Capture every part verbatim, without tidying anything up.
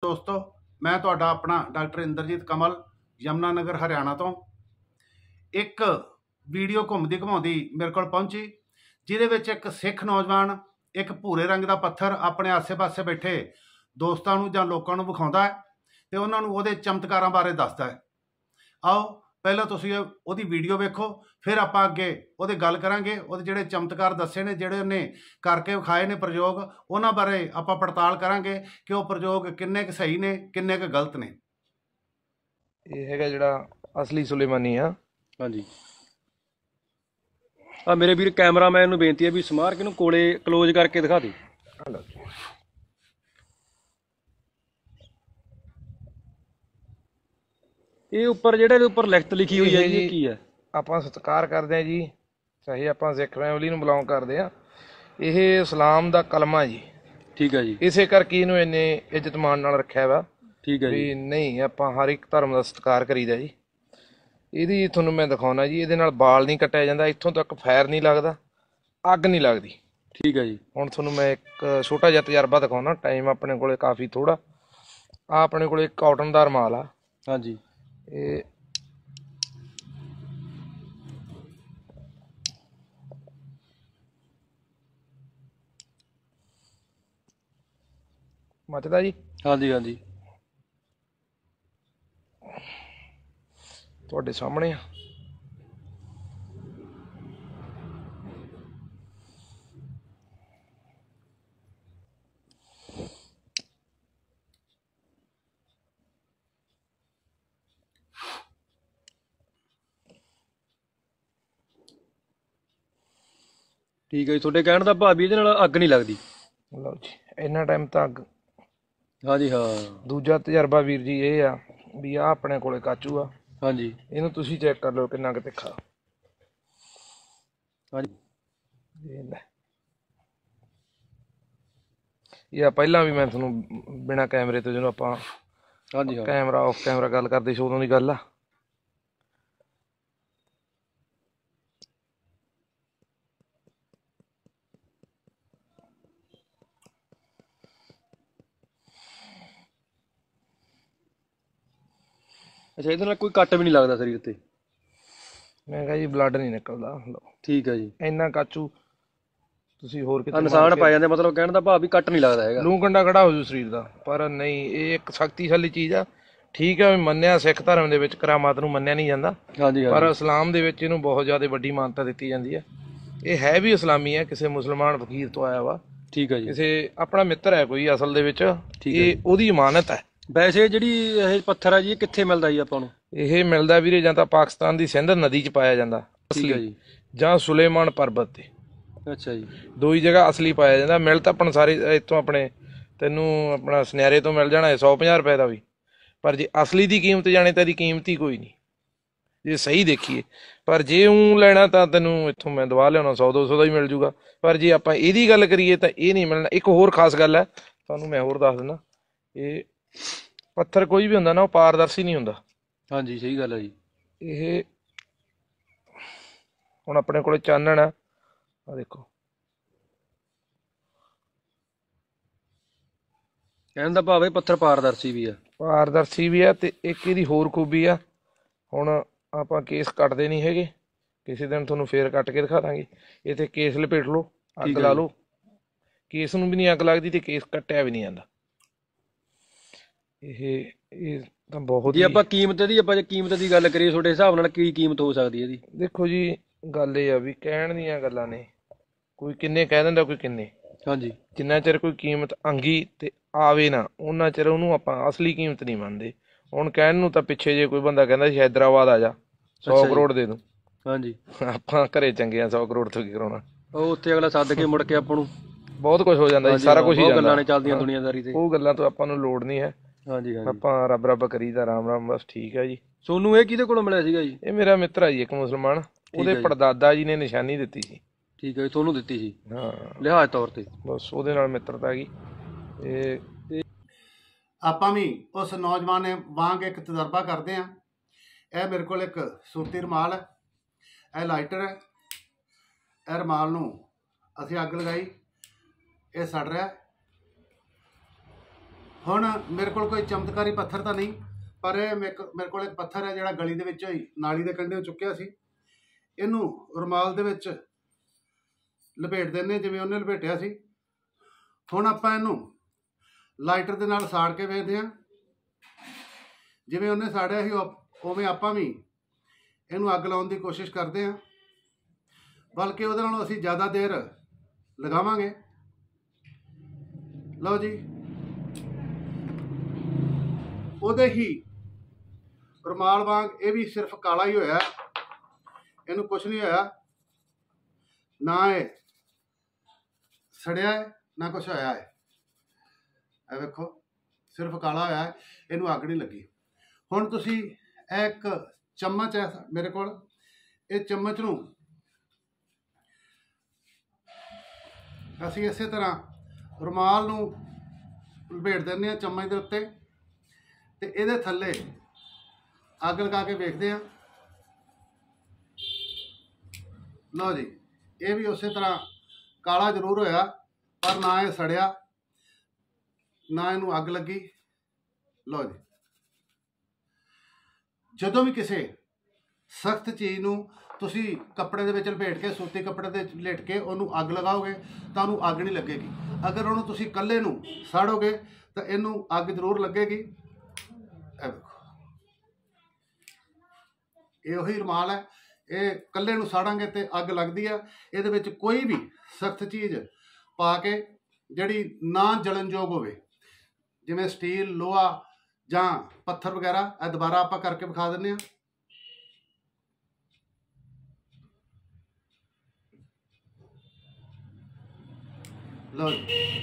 दोस्तों, मैं तुहाडा अपना डॉक्टर इंद्रजीत कमल यमुना नगर हरियाणा तो एक वीडियो घूमती घुमाउंदी मेरे को पहुंची, जिहदे विच एक सिख नौजवान एक भूरे रंग का पत्थर अपने आसे पासे बैठे दोस्तों नूं जां लोकां नूं विखाउंदा है ते उन्हां नूं उहदे चमत्कारां बारे दसदा है। आओ पहले तुसीं उहदी वीडियो वेखो, फिर आपां अगे उहदे गल करांगे। उहदे जिहड़े चमत्कार दस्से ने, जिहड़े उहने करके विखाए ने प्रयोग, उन्हां बारे आपां पड़ताल करांगे कि वो प्रयोग किन्ने क सही ने, किन्ने क गलत ने। ये हैगा जिहड़ा असली सुलेमानी आ। हाँ जी, आ मेरे वीर कैमरामैन नूं बेनती है भी समार के नूं कोले क्लोज करके दिखा दे। ये उपर जिहड़े उपर लिखत लिखी हुई है जी, की है? ਆਪਾਂ ਸਤਿਕਾਰ ਕਰਦੇ ਆ ਜੀ, ਚਾਹੇ ਆਪਾਂ ਸਿੱਖ ਫੈਮਿਲੀ ਨੂੰ ਬਿਲੋਂਗ ਕਰਦੇ ਆ। ਇਹ ਇਸਲਾਮ ਦਾ ਕਲਮਾ ਜੀ। ਠੀਕ ਹੈ ਜੀ, ਇਸੇ ਕਰਕੇ ਇਹਨੂੰ ਇੰਨੇ ਇੱਜ਼ਤ ਮਾਣ ਨਾਲ ਰੱਖਿਆ ਵਾ। ਠੀਕ ਹੈ ਵੀ ਨਹੀਂ ਆਪਾਂ ਹਰ ਇੱਕ ਧਰਮ ਦਾ ਸਤਿਕਾਰ ਕਰੀਦਾ ਜੀ। ਇਹਦੀ ਤੁਹਾਨੂੰ ਮੈਂ ਦਿਖਾਉਣਾ ਜੀ, ਇਹਦੇ ਨਾਲ ਬਾਲ ਨਹੀਂ ਕੱਟਿਆ ਜਾਂਦਾ, ਇੱਥੋਂ ਤੱਕ ਫਾਇਰ ਨਹੀਂ ਲੱਗਦਾ, ਅੱਗ ਨਹੀਂ ਲੱਗਦੀ। ਠੀਕ ਹੈ ਜੀ, ਹੁਣ ਤੁਹਾਨੂੰ ਮੈਂ ਇੱਕ ਛੋਟਾ ਜਿਹਾ ਤਜਰਬਾ ਦਿਖਾਉਣਾ। ਟਾਈਮ ਆਪਣੇ ਕੋਲੇ ਕਾਫੀ ਥੋੜਾ। ਆ ਆਪਣੇ ਕੋਲੇ ਕਾਟਨ ਦਾ ਰੁਮਾਲ ਆ। ਹਾਂਜੀ, ਇਹ ਮੱਚਦਾ ਜੀ। ਹਾਂਜੀ ਹਾਂਜੀ, ਤੁਹਾਡੇ ਸਾਹਮਣੇ ਆ। ਠੀਕ ਹੈ ਜੀ। ਤੁਹਾਡੇ ਕਹਿਣ ਦਾ ਭਾਵ ਵੀ ਇਹਦੇ ਨਾਲ ਅੱਗ ਨਹੀਂ ਲੱਗਦੀ। ਲਓ ਜੀ, ਇੰਨਾ ਟਾਈਮ ਤਾਂ ਅੱਗ। ਹਾਂਜੀ ਹਾਂ। ਦੂਜਾ ਤਜਰਬਾ ਵੀਰ ਜੀ ਇਹ ਆ ਵੀ ਆ ਆਪਣੇ ਕੋਲੇ ਕਾਚੂ ਆ। ਹਾਂਜੀ, ਇਹਨੂੰ ਤੁਸੀਂ ਚੈੱਕ ਕਰ ਲਓ ਕਿੰਨਾ ਕੁ ਤਿੱਖਾ। ਹਾਂਜੀ, ਇਹ ਲੈ, ਇਹ ਆ ਪਹਿਲਾਂ ਵੀ ਮੈਂ ਤੁਹਾਨੂੰ ਬਿਨਾਂ ਕੈਮਰੇ ਤੋਂ, ਜਦੋਂ ਆਪਾਂ ਹਾਂਜੀ ਹਾਂ, ਕੈਮਰਾ ਆਫ ਕੈਮਰਾ ਗੱਲ ਕਰਦੇ ਸੀ, ਉਦੋਂ ਦੀ ਗੱਲ ਆ। ਅੱਛਾ, ਇਹਦੇ ਨਾਲ ਕੋਈ ਕੱਟ ਵੀ ਨਹੀਂ ਲੱਗਦਾ ਸਰੀਰ ਤੇ? ਮੈਂ ਕਿਹਾ ਜੀ ਬਲੱਡ ਨਹੀਂ ਨਿਕਲਦਾ। ਲਓ, ਠੀਕ ਹੈ ਜੀ। ਇੰਨਾ ਕਾਚੂ ਤੁਸੀਂ ਹੋਰ ਕਿਤੇ ਨਿਸ਼ਾਨ ਪੈ ਜਾਂਦੇ, ਮਤਲਬ ਕਹਿਣ ਦਾ ਭਾਵ ਵੀ ਕੱਟ ਨਹੀਂ ਲੱਗਦਾ ਹੈਗਾ। ਲੂੰ ਕੰਡਾ ਖੜਾ ਹੋ ਜੂ ਸਰੀਰ ਦਾ। ਪਰ ਨਹੀਂ, ਇਹ ਇੱਕ ਸ਼ਕਤੀਸ਼ਾਲੀ ਚੀਜ਼ ਆ। ਠੀਕ ਆ, ਮੰਨਿਆ ਸਿੱਖ ਧਰਮ ਦੇ ਵਿੱਚ ਕਰਾਮਾਤ ਨੂੰ ਮੰਨਿਆ ਨਹੀਂ ਜਾਂਦਾ, ਹਾਂਜੀ, ਪਰ ਇਸਲਾਮ ਦੇ ਵਿੱਚ ਇਹਨੂੰ ਬਹੁਤ ਜ਼ਿਆਦਾ ਵੱਡੀ ਮਾਨਤਾ ਦਿੱਤੀ ਜਾਂਦੀ ਹੈ। ਇਹ ਹੈ ਵੀ ਇਸਲਾਮੀ ਹੈ, ਕਿਸੇ ਮੁਸਲਮਾਨ ਫਕੀਰ ਤੋਂ ਆਇਆ ਵਾ। ਠੀਕ ਹੈ ਜੀ। ਕਿਸੇ ਆਪਣਾ ਮਿੱਤਰ ਹੈ ਕੋਈ ਅਸਲ ਦੇ ਵਿੱਚ, ਇਹ ਉਹਦੀ ਇਮਾਨਤ ਹੈ। ਵੈਸੇ ਜਿਹੜੀ ਇਹ ਪੱਥਰ ਹੈ ਜੀ, ਇਹ ਕਿੱਥੇ ਮਿਲਦਾ ਜੀ ਆਪਾਂ ਨੂੰ? ਇਹ ਮਿਲਦਾ ਵੀਰੇ ਜਾਂ ਤਾਂ ਪਾਕਿਸਤਾਨ ਦੀ ਸਿੰਧ ਨਦੀ 'ਚ ਪਾਇਆ ਜਾਂਦਾ ਅਸਲੀ, ਜਾਂ ਸੁਲੇਮਾਨ ਪਰਬਤ ਤੇ। ਅੱਛਾ ਜੀ, ਦੋ ਹੀ ਜਗ੍ਹਾ ਅਸਲੀ ਪਾਇਆ ਜਾਂਦਾ। ਮਿਲ ਤਾਂ ਆਪਾਂ ਸਾਰੇ ਇੱਥੋਂ ਆਪਣੇ ਤੈਨੂੰ ਆਪਣਾ ਸੁਨਿਆਰੇ ਤੋਂ ਮਿਲ ਜਾਣਾ ਹੈ ਸੌ ਪੰਜਾਹ ਰੁਪਏ ਦਾ ਵੀ, ਪਰ ਜੇ ਅਸਲੀ ਦੀ ਕੀਮਤ ਜਾਣੇ ਤਾਂ ਇਹਦੀ ਕੀਮਤ ਹੀ ਕੋਈ ਨਹੀਂ ਜੇ ਸਹੀ ਦੇਖੀਏ। ਪਰ ਜੇ ਊਂ ਲੈਣਾ ਤਾਂ ਤੈਨੂੰ ਇੱਥੋਂ ਮੈਂ ਦਵਾ ਲਿਆਉਣਾ ਸੌ ਦੋ ਸੌ ਦਾ ਹੀ ਮਿਲ ਜੂਗਾ। ਪਰ ਜੇ ਆਪਾਂ ਇਹਦੀ ਗੱਲ ਕਰੀਏ ਤਾਂ ਇਹ ਨਹੀਂ ਮਿਲਣਾ। ਇੱਕ ਹੋਰ ਖਾਸ ਗੱਲ ਹੈ, ਤੁਹਾਨੂੰ ਮੈਂ ਹੋਰ ਦੱਸ ਦਿੰਦਾ। ਇਹ ਪੱਥਰ ਕੋਈ ਵੀ ਹੁੰਦਾ ਨਾ, ਉਹ ਪਾਰਦਰਸ਼ੀ ਨਹੀਂ ਹੁੰਦਾ। ਹਾਂਜੀ, ਸਹੀ ਗੱਲ ਹੈ ਜੀ। ਇਹ ਹੁਣ ਆਪਣੇ ਕੋਲੇ ਚਾਨਣ ਆ, ਆ ਦੇਖੋ। ਕਹਿਣ ਦਾ ਭਾਵ ਇਹ ਪੱਥਰ ਪਾਰਦਰਸ਼ੀ ਵੀ ਆ। ਪਾਰਦਰਸ਼ੀ ਵੀ ਆ, ਤੇ ਇੱਕ ਇਹਦੀ ਹੋਰ ਖੂਬੀ ਆ। ਹੁਣ ਆਪਾਂ ਕੇਸ ਕੱਟਦੇ ਨਹੀਂ ਹੈਗੇ, ਕਿਸੇ ਦਿਨ ਤੁਹਾਨੂੰ ਫੇਰ ਕੱਟ ਕੇ ਦਿਖਾ ਦਾਂਗੇ। ਇਹ ਤੇ ਕੇਸ ਲਪੇਟ ਲਓ, ਅੱਗ ਲਾ ਲਓ। ਕੇਸ ਨੂੰ ਵੀ ਨਹੀਂ ਅੱਗ ਲੱਗਦੀ ਤੇ ਕੇਸ ਕੱਟਿਆ ਵੀ ਨਹੀਂ ਜਾਂਦਾ। ਇਹ ਇਹ ਤਾਂ ਬਹੁਤ ਜੀ। ਆਪਾਂ ਕੀਮਤ ਦੀ, ਆਪਾਂ ਜੇ ਕੀਮਤ ਦੀ ਗੱਲ ਕਰੀਏ, ਤੁਹਾਡੇ ਹਿਸਾਬ ਨਾਲ ਕੀ ਕੀਮਤ ਹੋ ਸਕਦੀ ਹੈ ਇਹਦੀ? ਦੇਖੋ ਜੀ, ਗੱਲ ਇਹ ਆ ਵੀ ਕਹਿਣ ਦੀਆਂ ਗੱਲਾਂ ਨੇ। ਕੋਈ ਕਿੰਨੇ ਕਹਿ ਦਿੰਦਾ, ਕੋਈ ਕਿੰਨੇ। ਹਾਂਜੀ, ਜਿੰਨਾ ਚਿਰ ਕੋਈ ਕੀਮਤ ਅੰਗੀ ਤੇ ਆਵੇ ਨਾ, ਉਹਨਾਂ ਚਿਰ ਉਹਨੂੰ ਆਪਾਂ ਅਸਲੀ ਕੀਮਤ ਨਹੀਂ ਮੰਨਦੇ। ਹੁਣ ਕਹਿਣ ਨੂੰ ਤਾਂ ਪਿੱਛੇ ਜੇ ਕੋਈ ਬੰਦਾ ਕਹਿੰਦਾ ਸੀ ਹੈਦਰਾਬਾਦ ਆ ਜਾ, ਸੌ ਕਰੋੜ ਦੇ ਦੂੰ। ਹਾਂਜੀ, ਆਪਾਂ ਘਰੇ ਚੰਗੇ ਆ, ਸੌ ਕਰੋੜ ਤੋਂ ਕੀ ਕਰਾਉਣਾ। ਉਹ ਉੱਥੇ ਅਗਲਾ ਸੱਦ ਕੇ ਮੁੜ ਕੇ ਆਪਾਂ ਨੂੰ ਬਹੁਤ ਕੁਝ ਹੋ ਜਾਂਦਾ ਜੀ, ਸਾਰਾ ਕੁਝ ਹੀ ਜਾਂਦਾ। ਗੱਲਾਂ ਨੇ ਚੱਲਦੀਆਂ ਦੁਨੀਆਦਾਰੀ ਤੇ, ਉਹ ਗੱਲਾਂ ਤੋਂ ਆਪਾਂ ਨੂੰ ਲੋੜ ਨਹੀਂ ਹੈ। ਹਾਂਜੀ ਹਾਂਜੀ, ਆਪਾਂ ਰੱਬ ਰੱਬ ਕਰੀਦਾ, ਰਾਮ ਰਾਮ, ਬਸ ਠੀਕ ਹੈ ਜੀ। ਸੋਨੂੰ ਇਹ ਕਿਹਦੇ ਕੋਲੋਂ ਮਿਲਿਆ ਸੀਗਾ ਜੀ? ਇਹ ਮੇਰਾ ਮਿੱਤਰ ਆ ਜੀ, ਇੱਕ ਮੁਸਲਮਾਨ। ਉਹਦੇ ਪੜਦਾਦਾ ਜੀ ਨੇ ਨਿਸ਼ਾਨੀ ਦਿੱਤੀ ਸੀ। ਠੀਕ ਹੈ ਜੀ, ਤੁਹਾਨੂੰ ਦਿੱਤੀ ਸੀ? ਹਾਂ, ਲਿਹਾਜ਼ ਤੌਰ ਤੇ। ਬਸ ਉਹਦੇ ਨਾਲ ਮਿੱਤਰਤਾ ਗਈ। ਇਹ ਆਪਾਂ ਵੀ ਉਸ ਨੌਜਵਾਨ ਨੇ ਵਾਂਗ ਇੱਕ ਤਜਰਬਾ ਕਰਦੇ ਹਾਂ। ਇਹ ਮੇਰੇ ਕੋਲ ਇੱਕ ਸੂਤੀ ਰੁਮਾਲ ਹੈ, ਇਹ ਲਾਈਟਰ ਹੈ। ਇਹ ਰੁਮਾਲ ਨੂੰ ਅਸੀਂ ਅੱਗ ਲਗਾਈ, ਇਹ ਸੜ ਰਿਹਾ। ਹੁਣ ਮੇਰੇ ਕੋਲ ਕੋਈ ਚਮਤਕਾਰੀ ਪੱਥਰ ਤਾਂ ਨਹੀਂ, ਪਰ ਇਹ ਮੇਰੇ ਮੇਰੇ ਕੋਲ ਇੱਕ ਪੱਥਰ ਹੈ ਜਿਹੜਾ ਗਲੀ ਦੇ ਵਿੱਚੋਂ ਹੀ ਨਾਲੀ ਦੇ ਕੰਢੇ ਚੁੱਕਿਆ ਸੀ। ਇਹਨੂੰ ਰੁਮਾਲ ਦੇ ਵਿੱਚ ਲਪੇਟ ਦਿੰਦੇ ਜਿਵੇਂ ਉਹਨੇ ਲਪੇਟਿਆ ਸੀ। ਹੁਣ ਆਪਾਂ ਇਹਨੂੰ ਲਾਈਟਰ ਦੇ ਨਾਲ ਸਾੜ ਕੇ ਵੇਖਦੇ ਹਾਂ। ਜਿਵੇਂ ਉਹਨੇ ਸਾੜਿਆ ਸੀ ਉਵੇਂ ਆਪਾਂ ਵੀ ਇਹਨੂੰ ਅੱਗ ਲਾਉਣ ਦੀ ਕੋਸ਼ਿਸ਼ ਕਰਦੇ ਹਾਂ, ਬਲਕਿ ਉਹਦੇ ਨਾਲੋਂ ਅਸੀਂ ਜ਼ਿਆਦਾ ਦੇਰ ਲਗਾਵਾਂਗੇ। ਲਓ ਜੀ, ਉਹਦੇ ਹੀ ਰੁਮਾਲ ਵਾਂਗ ਇਹ ਵੀ ਸਿਰਫ ਕਾਲਾ ਹੀ ਹੋਇਆ, ਇਹਨੂੰ ਕੁਛ ਨਹੀਂ ਹੋਇਆ, ਨਾ ਇਹ ਸੜਿਆ ਹੈ ਨਾ ਕੁਛ ਹੋਇਆ ਹੈ। ਇਹ ਵੇਖੋ ਸਿਰਫ ਕਾਲਾ ਹੋਇਆ ਹੈ, ਇਹਨੂੰ ਅੱਗ ਨਹੀਂ ਲੱਗੀ। ਹੁਣ ਤੁਸੀਂ ਇਹ ਇੱਕ ਚਮਚ ਹੈ ਮੇਰੇ ਕੋਲ, ਇਹ ਚਮਚ ਨੂੰ ਅਸੀਂ ਇਸੇ ਤਰ੍ਹਾਂ ਰੁਮਾਲ ਨੂੰ ਲਪੇਟ ਦਿੰਦੇ ਹਾਂ ਚਮਚ ਦੇ ਉੱਤੇ, ਤੇ ਇਹਦੇ ਥੱਲੇ ਅੱਗ ਲਗਾ ਕੇ ਵੇਖਦੇ ਹਾਂ। ਲਓ ਜੀ, ਇਹ ਵੀ ਉਸੇ ਤਰ੍ਹਾਂ ਕਾਲਾ ਜ਼ਰੂਰ ਹੋਇਆ, ਪਰ ਨਾ ਇਹ ਸੜਿਆ ਨਾ ਇਹਨੂੰ ਅੱਗ ਲੱਗੀ। ਲਓ ਜੀ, ਜਦੋਂ ਵੀ ਕਿਸੇ ਸਖਤ ਚੀਜ਼ ਨੂੰ ਤੁਸੀਂ ਕੱਪੜੇ ਦੇ ਵਿੱਚ ਲਪੇਟ ਕੇ, ਸੂਤੀ ਕੱਪੜੇ ਦੇ ਲਪੇਟ ਕੇ ਉਹਨੂੰ ਅੱਗ ਲਗਾਓਗੇ ਤਾਂ ਉਹਨੂੰ ਅੱਗ ਨਹੀਂ ਲੱਗੇਗੀ। ਅਗਰ ਉਹਨੂੰ ਤੁਸੀਂ ਇਕੱਲੇ ਨੂੰ ਸਾੜੋਗੇ ਤਾਂ ਇਹਨੂੰ ਅੱਗ ਜ਼ਰੂਰ ਲੱਗੇਗੀ। ਇਹ ਵੇਖੋ, ਇਹ ਉਹੀ ਰੁਮਾਲ ਹੈ, ਇਹ ਇਕੱਲੇ ਨੂੰ ਸਾੜਾਂਗੇ ਤੇ ਅੱਗ ਲੱਗਦੀ ਆ। ਇਹਦੇ ਵਿੱਚ ਕੋਈ ਵੀ ਸਖਤ ਚੀਜ਼ ਪਾ ਕੇ ਜਿਹੜੀ ਨਾ ਜਲਣਯੋਗ ਹੋਵੇ, ਜਿਵੇਂ ਸਟੀਲ, ਲੋਹਾ ਜਾਂ ਪੱਥਰ ਵਗੈਰਾ, ਇਹ ਦੁਬਾਰਾ ਆਪਾਂ ਕਰਕੇ ਵਿਖਾ ਦਿੰਦੇ ਹਾਂ। ਲਓ ਜੀ,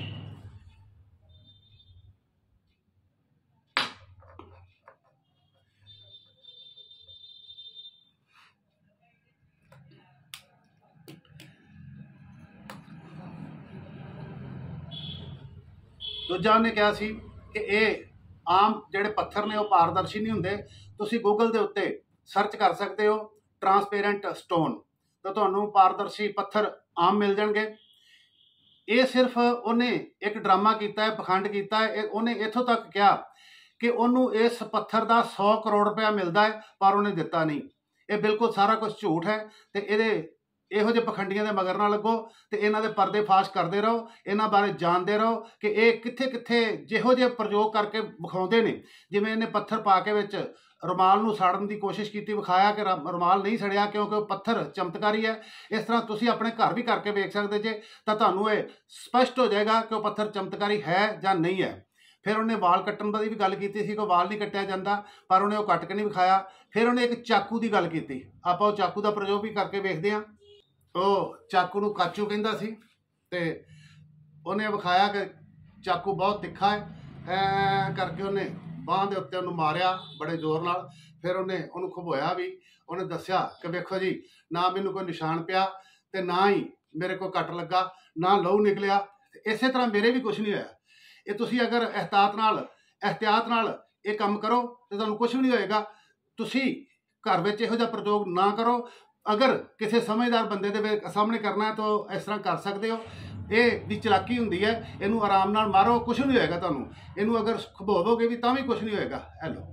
ਦੂਜਾ ਉਹਨੇ ਕਿਹਾ ਸੀ ਕਿ ਇਹ ਆਮ ਜਿਹੜੇ ਪੱਥਰ ਨੇ ਉਹ ਪਾਰਦਰਸ਼ੀ ਨਹੀਂ ਹੁੰਦੇ। ਤੁਸੀਂ ਗੂਗਲ ਦੇ ਉੱਤੇ ਸਰਚ ਕਰ ਸਕਦੇ ਹੋ ਟਰਾਂਸਪੇਰੈਂਟ ਸਟੋਨ, ਤਾਂ ਤੁਹਾਨੂੰ ਪਾਰਦਰਸ਼ੀ ਪੱਥਰ ਆਮ ਮਿਲ ਜਾਣਗੇ। ਇਹ ਸਿਰਫ ਉਹਨੇ ਇੱਕ ਡਰਾਮਾ ਕੀਤਾ ਹੈ, ਪਖੰਡ ਕੀਤਾ ਹੈ। ਉਹਨੇ ਇੱਥੋਂ ਤੱਕ ਕਿਹਾ ਕਿ ਉਹਨੂੰ ਇਸ ਪੱਥਰ ਦਾ ਸੌ ਕਰੋੜ ਰੁਪਇਆ ਮਿਲਦਾ ਹੈ, ਪਰ ਉਹਨੇ ਦਿੱਤਾ ਨਹੀਂ। ਇਹ ਬਿਲਕੁਲ ਸਾਰਾ ਕੁਝ ਝੂਠ ਹੈ, ਤੇ ਇਹਦੇ ਇਹੋ ਜਿਹੇ ਪਖੰਡੀਆਂ ਦੇ ਮਗਰ ਨਾ ਲੱਗੋ, ਤੇ ਇਹਨਾਂ ਦੇ ਪਰਦੇ ਫਾਸ਼ ਕਰਦੇ ਰਹੋ, ਇਹਨਾਂ ਬਾਰੇ ਜਾਣਦੇ ਰਹੋ ਕਿ ਇਹ ਕਿੱਥੇ ਕਿੱਥੇ ਜਿਹੋ ਜਿਹੇ ਪ੍ਰਯੋਗ ਕਰਕੇ ਵਿਖਾਉਂਦੇ ਨੇ। ਜਿਵੇਂ ਇਹਨੇ ਪੱਥਰ ਪਾ ਕੇ ਵਿੱਚ ਰੁਮਾਲ ਨੂੰ ਸਾੜਨ ਦੀ ਕੋਸ਼ਿਸ਼ ਕੀਤੀ, ਵਿਖਾਇਆ ਕਿ ਰੁਮਾਲ ਨਹੀਂ ਸੜਿਆ ਕਿਉਂਕਿ ਉਹ ਪੱਥਰ ਚਮਤਕਾਰੀ ਹੈ। ਇਸ ਤਰ੍ਹਾਂ ਤੁਸੀਂ ਆਪਣੇ ਘਰ ਵੀ ਕਰਕੇ ਵੇਖ ਸਕਦੇ ਜੇ, ਤਾਂ ਤੁਹਾਨੂੰ ਇਹ ਸਪਸ਼ਟ ਹੋ ਜਾਏਗਾ ਕਿ ਉਹ ਪੱਥਰ ਚਮਤਕਾਰੀ ਹੈ ਜਾਂ ਨਹੀਂ ਹੈ। ਫਿਰ ਉਹਨੇ ਵਾਲ ਕੱਟਣ ਦੀ ਵੀ ਗੱਲ ਕੀਤੀ ਸੀ, ਕੋਈ ਵਾਲ ਨਹੀਂ ਕੱਟਿਆ ਜਾਂਦਾ, ਪਰ ਉਹਨੇ ਉਹ ਕੱਟ ਕੇ ਨਹੀਂ ਵਿਖਾਇਆ। ਫਿਰ ਉਹਨੇ ਇੱਕ ਚਾਕੂ ਦੀ ਗੱਲ ਕੀਤੀ, ਆਪਾਂ ਉਹ ਚਾਕੂ ਦਾ ਪ੍ਰਯੋਗ ਵੀ ਕਰਕੇ ਵੇਖਦੇ ਹਾਂ। ਉਹ ਚਾਕੂ ਨੂੰ ਕਾਚੂ ਕਹਿੰਦਾ ਸੀ, ਤੇ ਉਹਨੇ ਵਿਖਾਇਆ ਕਿ ਚਾਕੂ ਬਹੁਤ ਤਿੱਖਾ ਹੈ। ਐ ਕਰਕੇ ਉਹਨੇ ਬਾਂਹ ਦੇ ਉੱਤੇ ਉਹਨੂੰ ਮਾਰਿਆ ਬੜੇ ਜ਼ੋਰ ਨਾਲ। ਫਿਰ ਉਹਨੇ ਉਹਨੂੰ ਖੁਬੋਇਆ ਵੀ, ਉਹਨੇ ਦੱਸਿਆ ਕਿ ਵੇਖੋ ਜੀ, ਨਾ ਮੈਨੂੰ ਕੋਈ ਨਿਸ਼ਾਨ ਪਿਆ ਤੇ ਨਾ ਹੀ ਮੇਰੇ ਕੋਲ ਕੱਟ ਲੱਗਾ, ਨਾ ਲਹੂ ਨਿਕਲਿਆ। ਇਸੇ ਤਰ੍ਹਾਂ ਮੇਰੇ ਵੀ ਕੁਝ ਨਹੀਂ ਹੋਇਆ। ਇਹ ਤੁਸੀਂ ਅਗਰ ਇਹਤਿਆਤ ਨਾਲ ਇਹਤਿਆਤ ਨਾਲ ਇਹ ਕੰਮ ਕਰੋ ਤੇ ਤੁਹਾਨੂੰ ਕੁਝ ਵੀ ਨਹੀਂ ਹੋਏਗਾ। ਤੁਸੀਂ ਘਰ ਵਿੱਚ ਇਹੋ ਜਿਹਾ ਪ੍ਰਯੋਗ ਨਾ ਕਰੋ। ਅਗਰ ਕਿਸੇ ਸਮਝਦਾਰ ਬੰਦੇ ਦੇ ਸਾਹਮਣੇ ਕਰਨਾ ਹੈ ਤਾਂ ਇਸ ਤਰ੍ਹਾਂ ਕਰ ਸਕਦੇ ਹੋ। ਇਹ ਦੀ ਚਲਾਕੀ ਹੁੰਦੀ ਹੈ, ਇਹਨੂੰ ਆਰਾਮ ਨਾਲ ਮਾਰੋ, ਕੁਝ ਨਹੀਂ ਹੋਏਗਾ ਤੁਹਾਨੂੰ। ਇਹਨੂੰ ਅਗਰ ਖਬੋਵੋਗੇ ਵੀ ਤਾਂ ਵੀ ਕੁਝ ਨਹੀਂ ਹੋਏਗਾ। ਇਹ ਲਓ,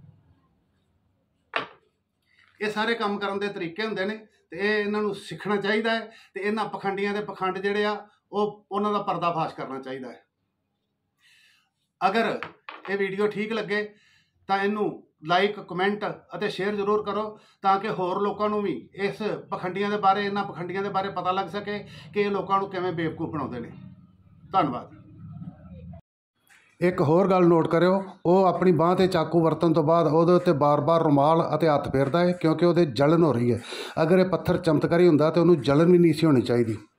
ਇਹ ਸਾਰੇ ਕੰਮ ਕਰਨ ਦੇ ਤਰੀਕੇ ਹੁੰਦੇ ਨੇ, ਤੇ ਇਹ ਇਹਨਾਂ ਨੂੰ ਸਿੱਖਣਾ ਚਾਹੀਦਾ ਹੈ, ਤੇ ਇਹਨਾਂ ਪਖੰਡੀਆਂ ਦੇ ਪਖੰਡ ਜਿਹੜੇ ਆ ਉਹ ਉਹਨਾਂ ਦਾ ਪਰਦਾਫਾਸ਼ ਕਰਨਾ ਚਾਹੀਦਾ ਹੈ। ਅਗਰ ਇਹ ਵੀਡੀਓ ਠੀਕ ਲੱਗੇ ਤਾਂ ਇਹਨੂੰ ਲਾਈਕ, ਕਮੈਂਟ ਅਤੇ ਸ਼ੇਅਰ ਜ਼ਰੂਰ ਕਰੋ, ਤਾਂ ਕਿ ਹੋਰ ਲੋਕਾਂ ਨੂੰ ਵੀ ਇਸ ਪਖੰਡੀਆਂ ਦੇ ਬਾਰੇ, ਇਹਨਾਂ ਪਖੰਡੀਆਂ ਦੇ ਬਾਰੇ ਪਤਾ ਲੱਗ ਸਕੇ ਕਿ ਇਹ ਲੋਕਾਂ ਨੂੰ ਕਿਵੇਂ ਬੇਵਕੂਫ ਬਣਾਉਂਦੇ ਨੇ। ਧੰਨਵਾਦ। ਇੱਕ ਹੋਰ ਗੱਲ ਨੋਟ ਕਰਿਓ, ਉਹ ਆਪਣੀ ਬਾਂਹ 'ਤੇ ਚਾਕੂ ਵਰਤਣ ਤੋਂ ਬਾਅਦ ਉਹਦੇ ਉੱਤੇ ਬਾਰ-ਬਾਰ ਰੁਮਾਲ ਅਤੇ ਹੱਥ ਫੇਰਦਾ ਹੈ, ਕਿਉਂਕਿ ਉਹਦੇ ਜਲਨ ਹੋ ਰਹੀ ਹੈ। ਅਗਰ ਇਹ ਪੱਥਰ ਚਮਤਕਾਰੀ ਹੁੰਦਾ ਤਾਂ ਉਹਨੂੰ ਜਲਨ ਵੀ ਨਹੀਂ ਸੀ ਹੋਣੀ ਚਾਹੀਦੀ।